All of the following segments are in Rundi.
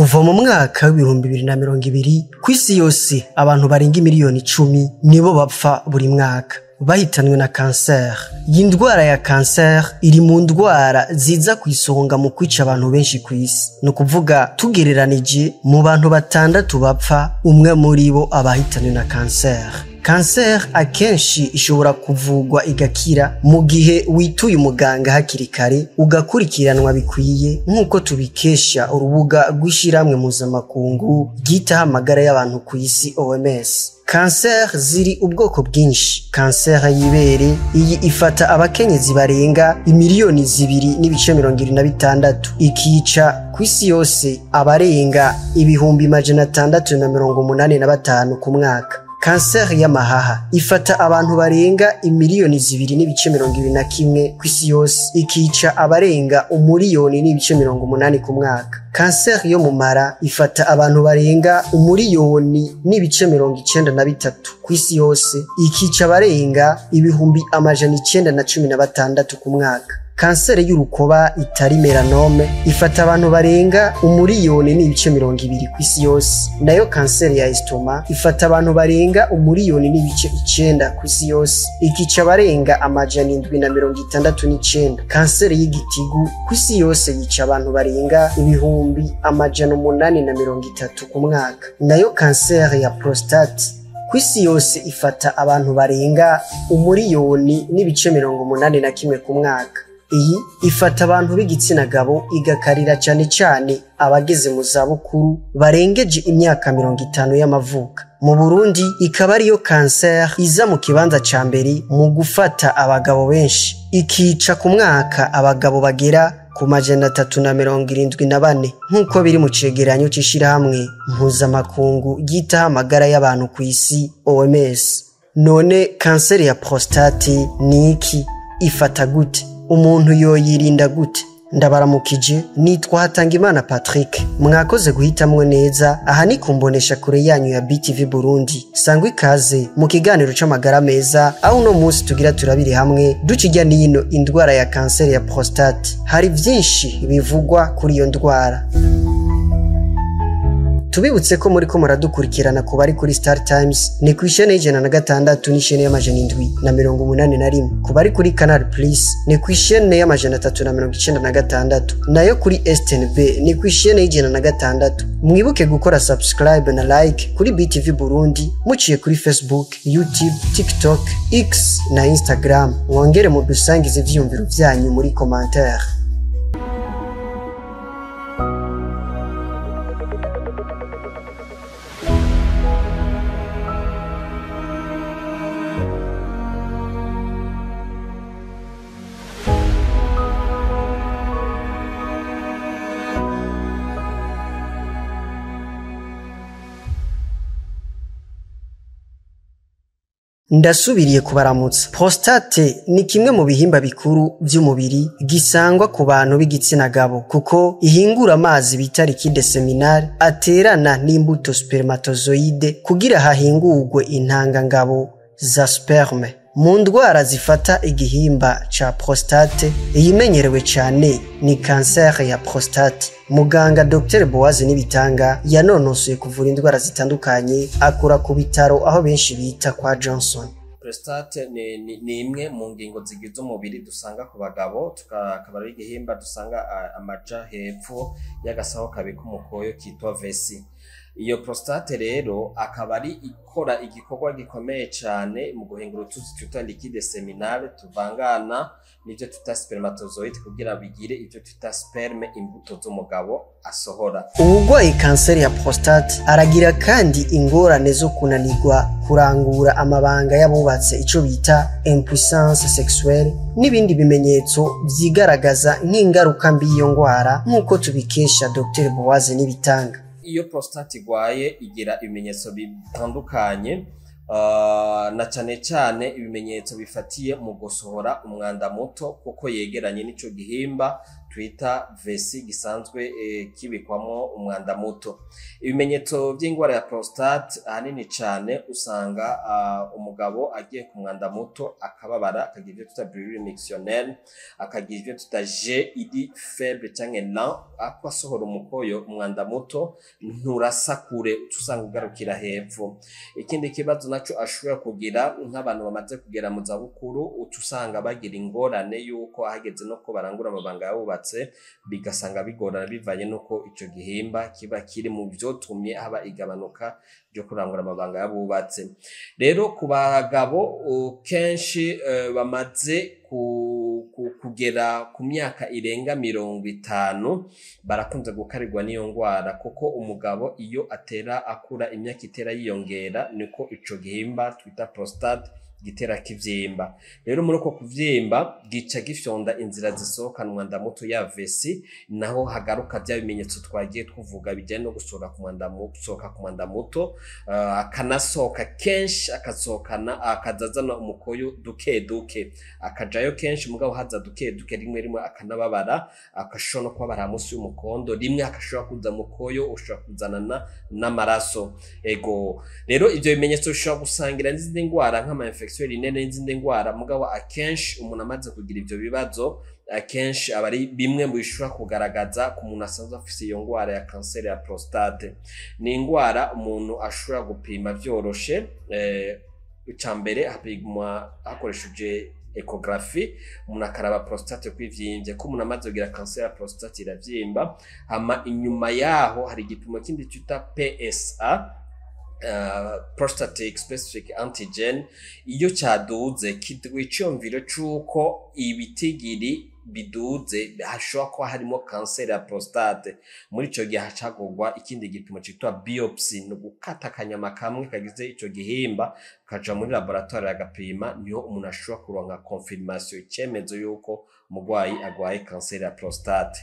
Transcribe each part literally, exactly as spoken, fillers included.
Kuva mu mwaka w'ibihumbi bibiri na mirongo ibiri kw'isi yose abantu barenga miliyoni icumi nibo bapfa buri mwaka bahitanwe na cancer. Iyi ndwara ya cancer iri mu ndwara ziza kwisonga mu kwica abantu benshi kw'isi. No kuvuga tugereranije mu bantu batandatu bapfa umwe muri bo abahitanwe na cancer. Cancer akenshi ishobora kuvugwa igakira mu gihe wituye umuganga hakiri kare ugakurikiranwa bikwiye nk'uko tubikesha urubuga rw'ishiramwe mpuzamakungu ryitaho amagara y'abantu ku isi O M S. Cancer ziri ubwoko bwinshi. Cancer y'ibere iyi ifata abakenyezi barenga imiliyoni zibiri n'ibice mirongo irindwi na bitandatu ikica kw'isi yose abarenga ibihumbi majana atandatu na mirongo umunani na batanu ku mwaka. Cancer y'amahaha ifata abantu barenga imiliyoni zibiri n'ibice mirongo ibiri na kimwe kw'isi yose ikica abarenga umuriyoni n'ibice mirongo umunani ku mwaka. Cancer yo mu mara ifata abantu barenga umuriyoni n'ibice mirongo icenda na bitatu kw'isi yose ikica abarenga ibihumbi amajana icenda na cumi na batandatu ku mwaka. Cancer y'urukoba itari melanome ifata abantu barenga umuriyoni n'ibice mirongo ibiri kw'isi yose. Nayo cancer ya estoma ifata abantu barenga umuriyoni n'ibice icenda kw'isi yose ikica abarenga amajana indwi na mirongo itandatu n'icenda. Cancer y'igitigu kw'isi yose yica abantu barenga ibihumbi amajana umunani na mirongo itatu ku mwaka. Nayo cancer ya prostate kw'isi yose ifata abantu barenga umuriyoni n'ibice mirongo umunani na kimwe ku mwaka. Iyi ifata abantu b'igitsina gabo igakarira cyane cyane abageze mu zabukuru barengeje imyaka mirongo itanu y'amavuka. Mu Burundi ikaba ariyo cancer iza mu kibanza ca mbere mu gufata abagabo benshi ikica ku mwaka abagabo bagera ku majana atatu na mirongo irindwi na bane nk'uko biri mu cegeranyo c'ishirahamwe mpuzamakungu ryitaho amagara y'abantu ku isi O M S. None cancer ya prostate ni iki? Ifata gute? Umuntu yoyirinda gute? Ndabaramukije, nitwa Hatangimana Patrick. Mwakoze guhitamwe neza, aha ni kumbonesha kure yanyu ya B T V Burundi. Sangwa ikaze mu kiganiro c'amagara meza, aho uno munsi tugira turabiri hamwe ducijya nino indwara ya cancer ya prostate. Hari vyinshi bivugwa kuri iyo ndwara. Tubibutse ko muri ko muradukurikirana ku bari kuri Star Times ni ku ishene y'ijana na gatandatu n'ishene y'amajana indwi na mirongo umunani na rimwe. Ku bari kuri Canal Plus ni ku ishene y'amajana atatu na mirongo icenda na gatandatu. Nayo kuri S T N B ni ku ishene y'ijana na gatandatu. Mwibuke gukora subscribe na like kuri B T V Burundi muciye kuri Facebook, YouTube, TikTok, X na Instagram. Wongere mu dusangize ivyumviro vyanyu muri commentaire. Ndasubiriye kubaramutsa. Prostate ni kimwe mu bihimba bikuru by'umubiri gisangwa ku bantu b'igitsina gabo kuko ihingura amazi bita liquide seminal aterana n'imbuto spermatozoide kugira hahingurwe intangangabo za sperme. Mu ndwara zifata igihimba ca prostate iyimenyerewe cyane ni cancer ya prostate. Muganga Docteur Boaz Nibitanga yanonosoye kuvura indwara zitandukanye akura ku bitaro aho benshi bita kwa Johnson. Prostate ni, ni, ni imwe mu ngingo zigize umubiri dusanga ku bagabo, tukakaba ari igihimba dusanga uh, amaja hepfo y'agasaho kabika umukoyo kitwa vesi. Iyo prostate rero akaba ari ikora igikorwa gikomeye cyane mu guhingura utuzi twita liquide seminale tuvangana n'ibyo tuta spermatozoid kugira bigire ibyo tuta sperme, imbuto z'umugabo asohora. Ubugwayi cancer ya prostate aragira kandi ingorane zo kunanirwa kurangura amabanga y'abubatse ico bita impuissance sexuelle n'ibindi bimenyetso vyigaragaza nk'ingaruka mbi iyo ngwara nk'uko tubikesha Docteur Boaz Nibitanga. Iyo prostate igwaye igira ibimenyetso bitandukanye uh, na cyane cyane ibimenyetso bifatiye mu gusohora umwanda muto kuko yegeranye n'ico gihimba twita vesi gisanzwe e, kibikwamo umwanda muto. Ibimenyetso by'ingwara ya prostate ahanini cyane usanga uh, umugabo agiye ku mwanda muto akababara, akagira ibyo tuta brûlure mictionnelle, akagira ibyo tuta jet idi faible cyangwa lent, akwasohora umukoyo umwanda muto nturasakure usanga ugarukira hepfo. Ikindi kibazo naco ashobora kugira nk'abantu bamaze kugera mu zabukuru, utusanga bagira ingorane yuko ahageze no ko barangura amabanga yabubatse bigasanga bigorana bivanye nuko ico gihimba kiba kiri mu byotumye haba igabanuka ryo kurangura amabanga yabubatse. Rero ku bagabo kenshi uh, bamaze ku, ku, kugera ku myaka irenga mirongo itanu barakunze gukarirwa n'iyo ngwara, kuko umugabo iyo atera akura imyaka itera yiyongera niko ico gihimba twita prostate gitera kivyimba. Rero muri uko kuvyimba gica gifyonda inzira zisohoka umwanda muto ya vesi, naho hagaruka bya bimenyetso twagiye tuvuga bijyanye no gusohoka ku mwanda muto, gusohoka ku mwanda muto uh, akanasohoka kenshi, akasohokana akazazana umukoyo duke duke, akajayo kenshi mugabo haza duke duke, rimwe rimwe akanababara, akashobora no kubabara munsi y'umukondo, rimwe akashobora kuza mukoyo ushobora kuzanana n'amaraso. Ego rero ivyo bimenyetso bishobora gusangira n'izindi ngwara nk'ama infection rinene n'izindi ngwara, mugabo akenshi umuntu amaze kugira ivyo bibazo akenshi abari bimwe mu bishobora kugaragaza ku muntu asanzwe afise iyo ngwara ya kanseri ya prostate. Ni ingwara umuntu ashobora gupima vyoroshe, eh icambere hapimwa hakoreshejwe ecography, umuntu akaraba prostate kwivyimbye, ko umuntu amaze kugira kanseri ya prostate iravyimba. Hama inyuma yaho hari igipimo kindi twita P S A, Uh, prostatic specific antigen. Iyo cyaduze kiduwe iciyumviro c'uko ibitigiri biduze hashobora kuba harimo kanseri ya prostate. Muri ico gihe hacagurwa ikindi gipimo citwa biopsy, no gukata akanyama kamwe kagize ico gihimba kaja muri laboratoire agapima, niho umuntu ashobora kuronka confirmation, icemezo yuko umugwayi agwaye kanseri ya prostate.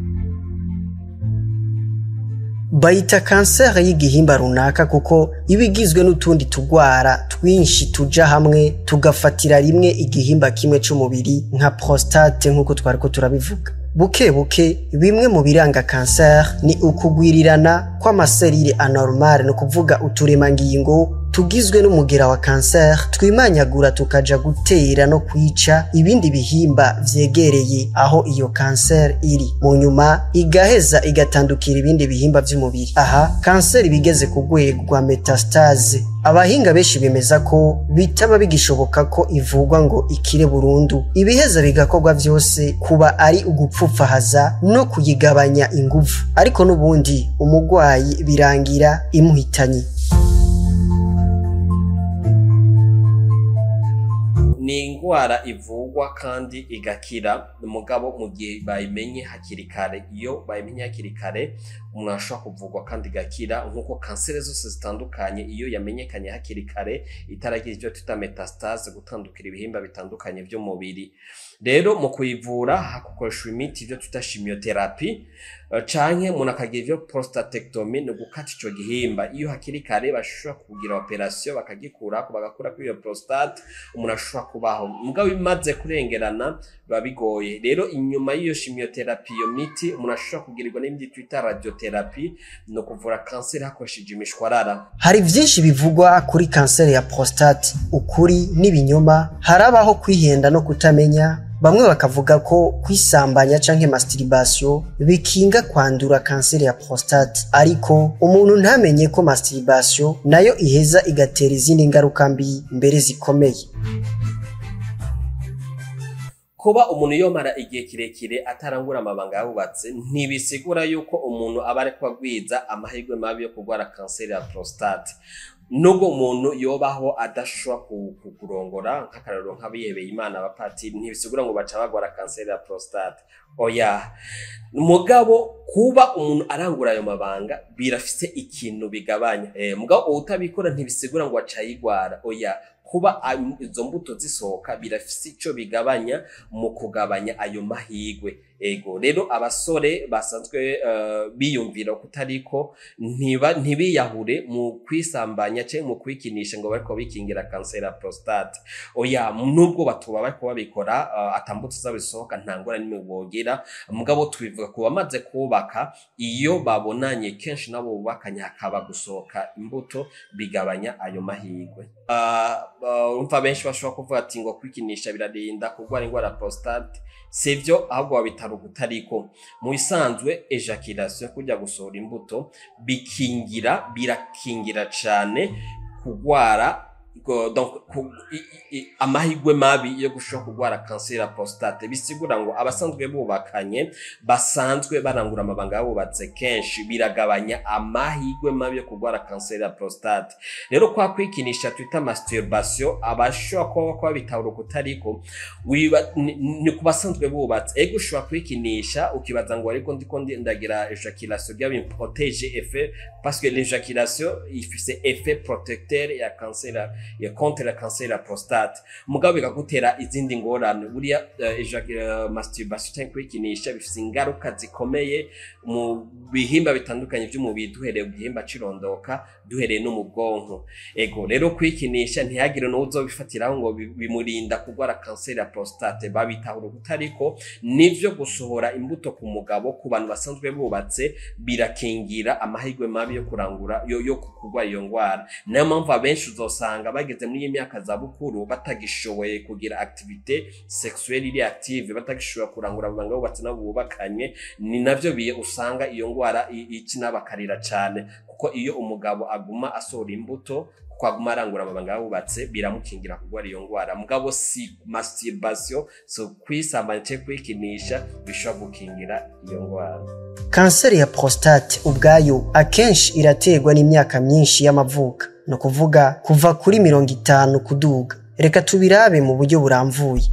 Bayita kanseri y'igihimba runaka kuko ibigizwe n'utundi tugwara twinshi tuja hamwe tugafatira rimwe igihimba kimwe c'umubiri nka prostate nkuko twariko turabivuga. Buke buke bimwe mu biranga kanseri ni ukugwirirana kw'amaserire anormal, no kuvuga uturemangingo tugizwe n'umugera wa kanseri twimanyagura tukaja gutera no kwica ibindi bihimba vyegereye aho iyo kanseri iri, mu nyuma igaheza igatandukira ibindi bihimba vy'umubiri. Aha kanseri bigeze ku rwego rwa metastase. Abahinga benshi bemeza ko bitaba bigishoboka ko ivugwa ngo ikire burundu, ibiheza bigakorwa vyose kuba ari ugupfupfahaza no kuyigabanya ingufu, ariko n'ubundi umugwayi birangira imuhitanye. Ni ingwara ivugwa kandi igakira mugabo mu gihe bayimenye hakiri kare. Iyo bayimenye hakiri kare umuntu ashobora kuvugwa kandi igakira, nkuko kanseri zose zitandukanye iyo yamenyekanye hakiri kare itaragira ivyo twita metastase, gutandukira ibihimba bitandukanye byo mubiri. Rero mu kuyivura hakoresha imiti ivyo twita chimiothérapie, canke umuntu akagira ivyo prostatectomy, no gukata ico gihimba. Iyo hakiri kare bashobora kugira operation bakagikurako, bagakura kuri iyo prostate, umuntu ashobora kubaho. Mugabo bimaze kurengerana biba bigoye. Rero inyuma y'iyo chimiothérapie, iyo miti umuntu ashobora kugirirwa n'imiti twita radiotherapie, no kuvura kanseri hakoresheje imishwarara. Hari vyinshi bivugwa kuri kanseri ya prostate, ukuri n'ibinyoma, harabaho kwihenda no kutamenya. Bamwe bakavuga ko kwisambanya canke masturbation bikinga kwandura kanseri ya prostate, ariko umuntu ntamenye ko masturbation nayo iheza igatera izindi ngaruka mbi mbere zikomeye. Kuba umuntu yomara igihe kirekire atarangura amabanga yabubatse ntibisigura yuko umuntu aba ari kwagwiza amahirwe mabi yo kurwara kanseri ya prostate. Nubwo umuntu yobaho adashobora kurongora, nk'akarero nk'abihebeye Imana abapatiri, ntibisigura ngo baca bagwara kanseri ya prostate. Oya, mugabo kuba umuntu arangura ayo mabanga birafise ikintu bigabanya. Eh, mugabo utabikora ntibisigura ngo acayigwara. Oya, kuba izo mbuto zisohoka birafise ico bigabanya mu kugabanya ayo mahigwe. ego rero abasore basanzwe uh, biyumvira kutariko ntiba ntibiyahure mu kwisambanya cyangwa mu kwikinisha ngo bariko bikingira kanseri ya prostate oya nubwo batuba bariko babikora uh, atambutse zabisohoka ntangora nimwe bogira mugabo tubivuga ko bamaze kubaka iyo babonanye kenshi nabo bubakanye hakaba gusohoka imbuto bigabanya ayo mahirwe umva uh, uh, benshi bashobora kuvuga ati ngo kwikinisha birarinda kurwara indwara ya prostate sivyo ahubwo babitaro kutariko mu isanzwe ejaculation kujya gusohora imbuto bikingira birakingira cyane kurwara donc amahigwe mabi yo gushobora kurwara kanseri ya prostate bisigura ngo abasanzwe bubakanye basanzwe barangura amabanga yabubatse kenshi biragabanya amahigwe mabi yo kurwara kanseri ya prostate rero kwa kwikinisha twita masturbation abashobora kuba kwa bitawuro kutariko ni kubasanzwe bubatse ego ushobora kwikinisha ukibaza ngo ariko ndiko ndagira ejaculation bya protege effet parce que l'éjaculation ifise effet protecteur ya kanseri ya contre la cancer la prostate mugabo bikagutera izindi ngorane buriya uh, masturbation cyangwa kwikinisha bifise ingaruka zikomeye mu bihimba bitandukanye by'umubiri duhereye bihimba cirondoka duhereye no mu bwonko ego rero kwikinisha ntihagire no uzobifatiraho ngo bimurinda kurwara cancer ya prostate babitahura kutariko nivyo gusohora imbuto ku mugabo ku bantu basanzwe bubatse birakingira amahirwe mabi yo kurangura yo yo kurwara iyo ngwara nayo mpamvu abenshi uzosanga bageze muri imyaka za bukuru batagishoboye kugira activité sexuelle iri active batagishobora kurangura abanga bubatse nabo bubakanye ni navyo biye usanga iyo ngwara ikinabakarira cyane kuko iyo umugabo aguma asohora imbuto kwaguma arangura abanga bubatse biramukingira kurwara iyo ngwara mugabo si masturbation so kwisambanya cyo kwikinisha bishobora gukingira iyo ngwara. Kanseri ya prostate ubwayo akenshi irategwa n'imyaka myinshi y'amavuka no kuvuga kuva kuri mirongo itanu kuduga reka tubirabe mu buryo buramvuye.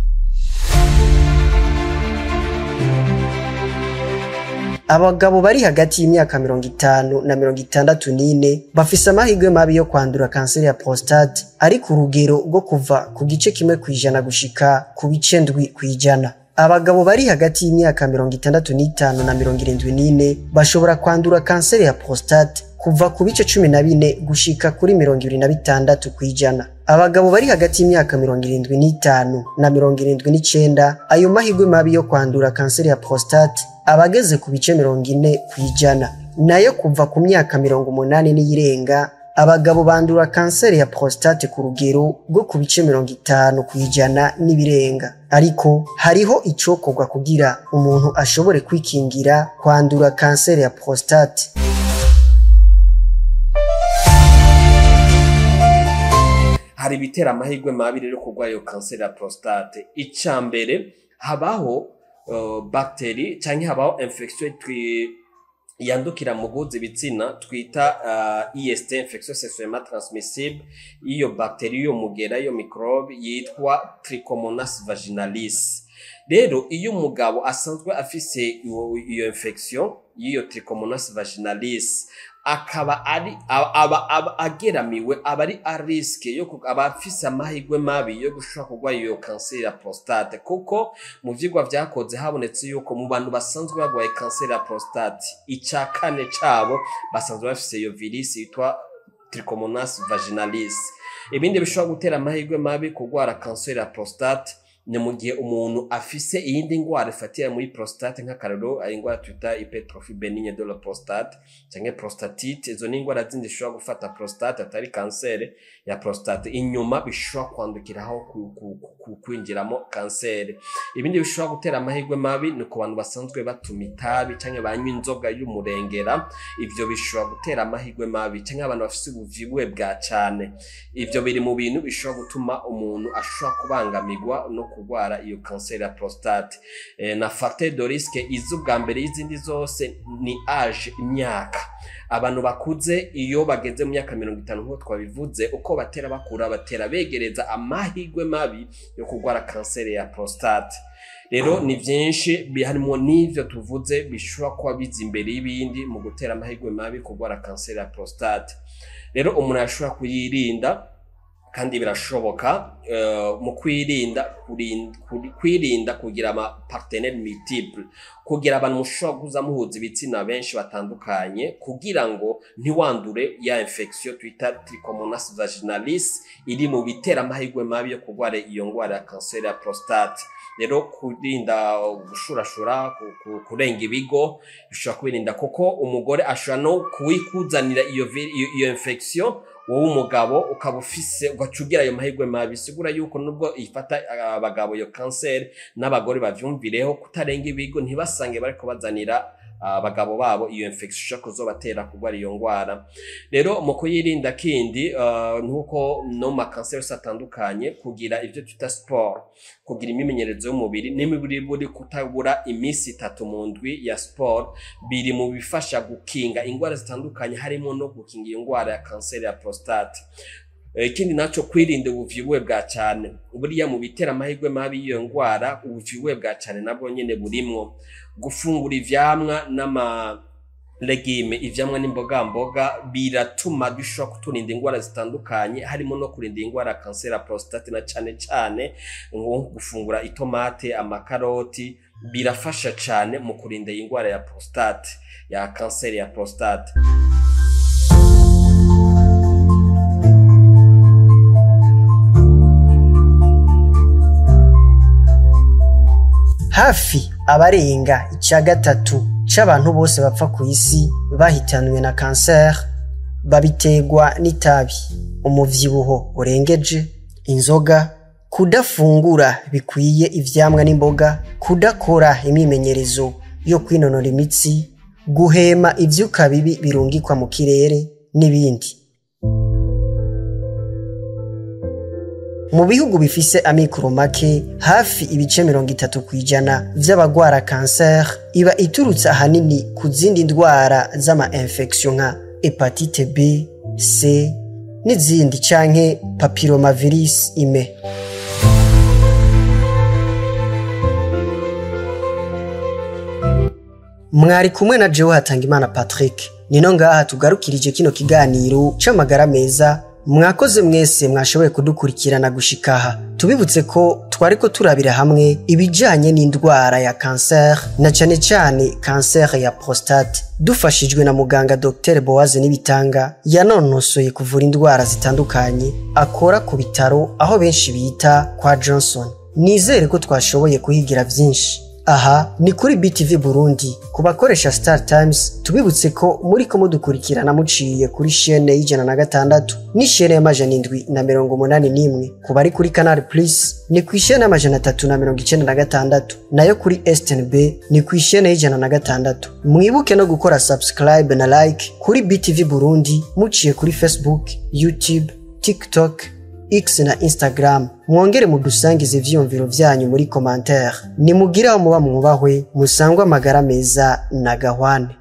Abagabo bari hagati y'imyaka mirongo itanu na mirongo itandatu n'ine bafise amahirwe mabi yo kwandura kanseri ya prostate ari ku rugero rwo kuva ku gice kimwe kwijana gushika ku bice ndwi kwijana. Abagabo bari hagati y'imyaka mirongo itandatu n'itanu na mirongo irindwi n'ine bashobora kwandura kanseri ya prostate kuva ku bice cumi na bine gushika kuri mirongo ibiri na bitandatu kwijana. Abagabo bari hagati y'imyaka mirongo irindwi n'itanu na mirongo irindwi n'icenda ayo mahirwe mabi yo kwandura kanseri ya prostate abageze ku bice mirongo ine kwijana. Nayo kuva ku myaka mirongo umunani n'iyirenga abagabo bandura kanseri ya prostate ku rugero rwo ku bice mirongo itanu kwijana n'ibirenga. Ariko hariho icokorwa kugira umuntu ashobore kwikingira kwandura kanseri ya prostate. Hari bitera amahirwe mabi rero kurwara iyo kanseri ya prostate. Icambere habaho uh, bakteri canke habaho infection twi yandukira mu guzi bitsina twita uh, E S T infection sexuellement transmissible iyo bakteri yo mugera iyo microbe yitwa Trichomonas vaginalis. Rero iyo umugabo asanzwe afise iyo infection iyo Trichomonas vaginalis akaba ari aba aba ageramiwe abari a riske yo abafise amahirwe mabi yo gushobora kurwara iyo kanseri ya prostate kuko mu vyigwa vyakoze habonetse yuko mu bantu basanzwe bagwaye kanseri ya prostate ica kane cabo basanzwe bafise iyo virus yitwa Trichomonas vaginalis. Ibindi bishobora gutera amahirwe mabi kurwara kanseri ya prostate ni mu gihe umuntu afise iyindi ngwara ifatira muri prostate nk'akarero ari ngwara twita hypertrophy benigne de la prostate cyangwa prostatite. Izo ni ngwara zindi zishobora gufata prostate atari kanseri ya prostate inyuma bishobora kwandukiraho kwinjiramo kanseri. Ibindi bishobora gutera amahirwe mabi ni ku bantu basanzwe batuma itabi cyangwa banywa inzoga y'umurengera, ivyo bishobora gutera amahirwe mabi cyangwa abantu bafise ubuvibwe bwa cyane. Ivyo biri mu bintu bishobora gutuma umuntu ashobora kubangamirwa no kurwara iyo kanseri ya prostate. E, na facteur de risque izo bwa mbere y'izindi zose ni age imyaka. Abantu bakuze iyo bageze mu myaka mirongo itanu nko twabivuze uko batera bakura batera begereza amahirwe mabi yo kurwara kanseri ya prostate. Rero ni byinshi harimo n'ivyo tuvuze bishobora kuba biza imbere y'ibindi mu gutera amahirwe mabi kurwara kanseri ya prostate. Rero umuntu ashobora kuyirinda kandi birashoboka uh, mu kwirinda kwirinda kugira ama partenaire multiple, kugira abantu mushobora kuza muhuza ibitsina benshi batandukanye kugira ngo ntiwandure ya infection twita trichomonas vaginalis iri mu bitera amahirwe mabi yo kurwara iyo ngwara ya cancer ya prostate. Rero kurinda gushurashura kurenga ibigo bishobora kubirinda kuko umugore ashobora no kuwikuzanira iyo iyo infection wowe umugabo ukaba ufise ugacugira ayo mahirwe mabi. Sigura yuko nubwo ifata abagabo yo cancer n'abagore bavyumvireho kutarenga ibigo ntibasange bariko bazanira abagabo babo iyo infection kuzobatera kugwara iyo ngwara. Rero mu kuyirinda kindi uh, nuko no ma cancer satandukanye kugira ivyo tuta sport, kugira imimenyerezo y'umubiri n'imibiri buri kutabura imisi itatu mu ndwi ya sport biri mu bifasha gukinga ingwara zitandukanye harimo no gukinga iyo ngwara ya cancer ya prostate. Ikindi naco kwirinda ubuvyibuhe bwa cyane, buriya mu bitera amahirwe mabi iyo ngwara ubuvyibuhe bwa cyane nabwo nyene burimwo. Gufungura ivyamwa n'ama legime, ivyamwa n'imboga mboga biratuma bishobora kuturinda ingwara zitandukanye harimo no kurinda ingwara ya cancer ya prostate, na cyane cyane ngo gufungura itomate, amakaroti birafasha cyane mu kurinda ingwara ya prostate ya cancer ya prostate. Hafi abarenga icya gatatu c'abantu bose bapfa ku isi bahitanwe na cancer babiterwa n'itabi, umuvyibuho urengeje, inzoga, kudafungura bikwiye ivyamwa n'imboga, kudakora imimenyerezo yo kwinonora imitsi, guhema ivyuka bibi birungikwa mu kirere n'ibindi. Mu bihugu bifise amikoro make, hafi ibice mirongo itatu kwijana vy'abagwara cancer iba iturutse ahanini ku zindi ndwara z'ama infection nka hepatite B, C n'izindi canke papillomavirus ime. Mwari kumwe na Jewe Hatangimana Patrick, nino ngaha tugarukirije kino kiganiro c'amagara meza. Mwakoze mwese mwashoboye kudukurikirana gushikaha. Tubibutse ko twariko turabira hamwe ibijanye n'indwara ya cancer, na cyane cyane cancer ya prostate, dufashijwe na muganga Docteur Boaze Nibitanga yanonosoye kuvura indwara zitandukanye, akora ku bitaro aho benshi bita kwa Johnson. Nizere ko twashoboye kuhigira vyinshi. Aha ni kuri B T V Burundi. Kubakoresha Star Times tubibutse ko muri ko mudukurikirana muciye kuri chaîne y'ijana na gatandatu ni chaîne y'amajana indwi na mirongo umunani n'imwe. Kubari kuri Canal Plus ni ku chaîne y'amajana atatu na mirongo icenda na gatandatu, nayo kuri S T N B ni ku chaîne y'ijana na gatandatu. Mwibuke no gukora subscribe na like kuri B T V Burundi muciye kuri Facebook, YouTube, TikTok, X na Instagram. Mwongere mudusangize ivyumviro vyanyu muri commentaire. Nimugire aho muba mwubahwe, musangwa amagara meza na gahwane.